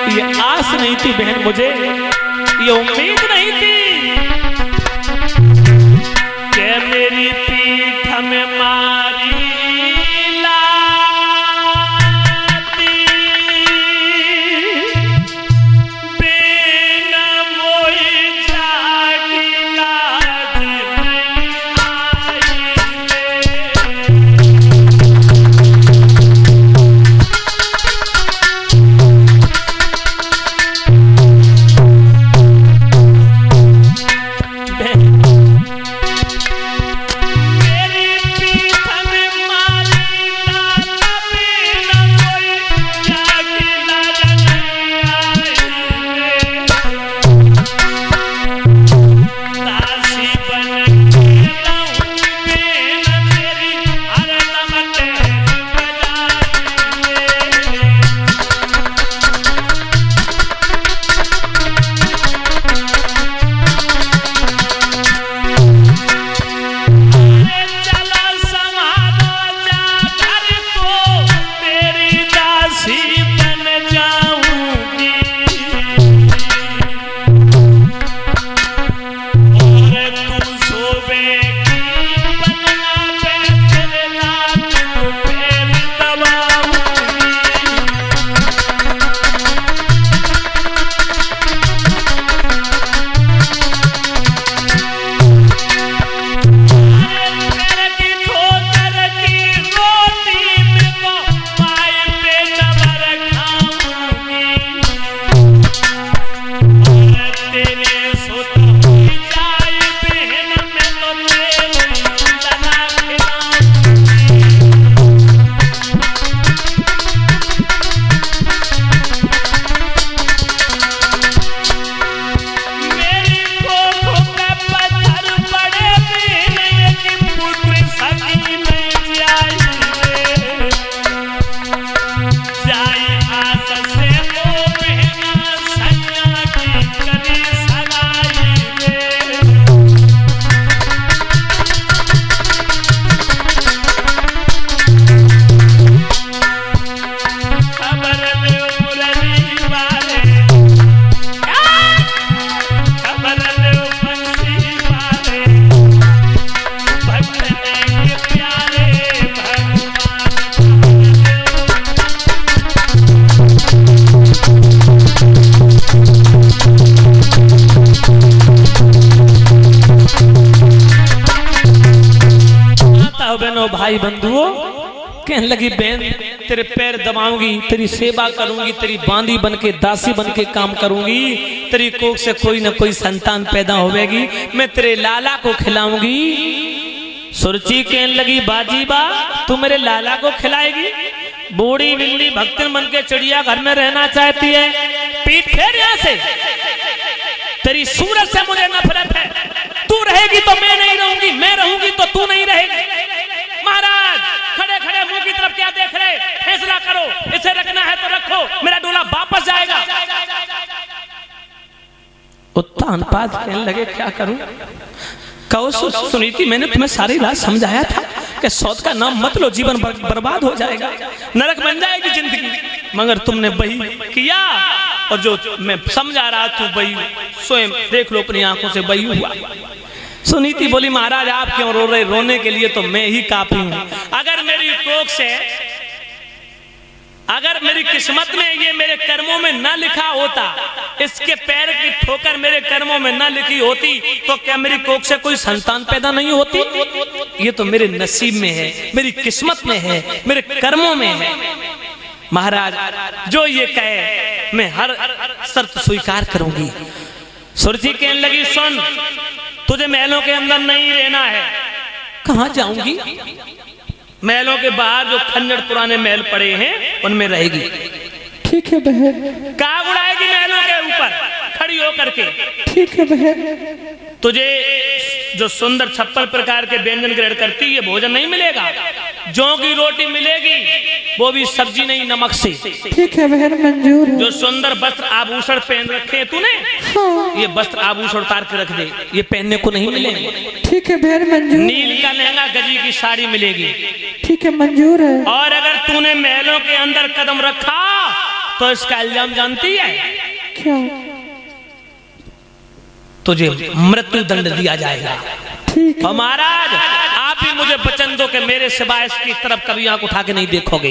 ये आस नहीं थी बहन, मुझे ये उम्मीद नहीं थी कि मेरी पीठ में मारी लाती बिना मोई जागी लाज भाई बंधुओं। कहने लगी बहन तेरे पैर दबाऊंगी, तेरी सेवा करूंगी, तेरी बांदी बनके दासी बनके काम करूंगी, तेरी कोख से कोई ना कोई संतान पैदा होवेगी, मैं तेरे लाला को खिलाऊंगी। सुरची कहने लगी बाजी बा तू मेरे लाला को खिलाएगी? बूढ़ी बिल्ली भक्तन बन के चिड़िया घर में रहना चाहती है, पीठ फेर यहाँ से, तेरी सूरत से मुझे नफरत है, तू रहेगी तो मैं नहीं रहूंगी, मैं रहूंगी तो तू नहीं रहेगी। महाराज खड़े खड़े मुंह की तरफ क्या देख रहे, फैसला करो, इसे रखना है तो रखो, मेरा डोला वापस जाएगा। उत्तान पाद कहने लगे क्या करूं? कहो सुनीति मैंने तुम्हें सारी रात समझाया था कि सौत का नाम मत लो, जीवन बर्बाद हो जाएगा, नरक बन जाएगी जिंदगी, मगर तुमने वही किया और जो मैं समझा रहा था वही स्वयं देख लो अपनी आंखों से वही हुआ। सुनीति बोली महाराज आप क्यों रो रहे, रोने के लिए तो मैं ही काफी हूं। अगर मेरी कोख से, अगर मेरी किस्मत में ये मेरे कर्मों में न लिखा होता, इसके पैर की ठोकर मेरे कर्मों में न लिखी होती तो क्या मेरी कोख से कोई संतान पैदा नहीं होती? ये तो मेरे नसीब में है, मेरी किस्मत में है, मेरे कर्मों में है। महाराज जो ये कहे मैं हर शर्त स्वीकार करूंगी। सुरजी कहने लगी सुन, तुझे महलों के अंदर नहीं रहना है। कहां जाऊंगी? महलों के बाहर जो खंजर पुराने महल पड़े हैं उनमें रहेगी। ठीक है बहन। कहाँ उड़ाएगी? महलों के ऊपर खड़ी होकर के। ठीक है बहन। तुझे जो सुंदर 56 प्रकार के व्यंजन ग्रहण करती ये भोजन नहीं मिलेगा, जौ की रोटी मिलेगी, वो भी सब्जी नहीं नमक से। ठीक है बहन मंजूर है। जो सुंदर वस्त्र आभूषण पहन रखे हैं तूने, हाँ। ये वस्त्र आभूषण उतार के रख दे, ये पहनने को नहीं मिलेंगे। ठीक है बहन मंजूर। नील का लहंगा गजी की साड़ी मिलेगी। ठीक है मंजूर है। और अगर तूने महलों के अंदर कदम रखा तो इसका इल्जाम जानती है? क्या? तुझे मृत्यु दंड दिया जाएगा। ठीक है। और महाराज आप ही मुझे वचन दो कि मेरे सिवाय इसकी तरफ कभी आंख उठा के नहीं देखोगे।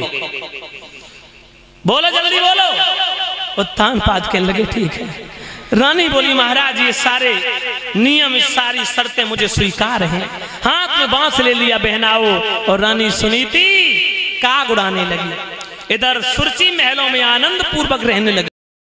बोलो जल्दी बोलो। उत्तान पाद के लगे ठीक है। रानी बोली महाराज ये सारे नियम, इस सारी शर्तें मुझे स्वीकार हैं। हाथ में बांस ले लिया बहनाओ, और रानी सुनीति काग उड़ाने लगी। इधर सुरची महलों में आनंद पूर्वक रहने लगी।